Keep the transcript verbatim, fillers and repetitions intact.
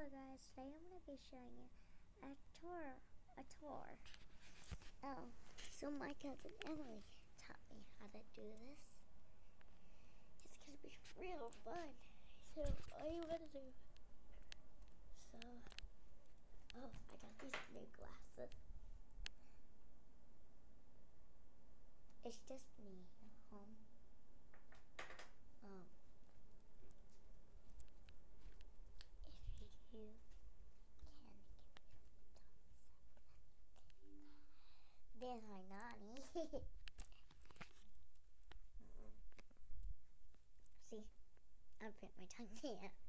guys, today I'm going to be showing you a tour, a tour. Oh, so my cousin Emily taught me how to do this. It's going to be real fun. So, all you want to do, so, oh, I got these new glasses. It's just me at home. Um, if you can give me a thumbs up. There's my nanny. See, I put my tongue here.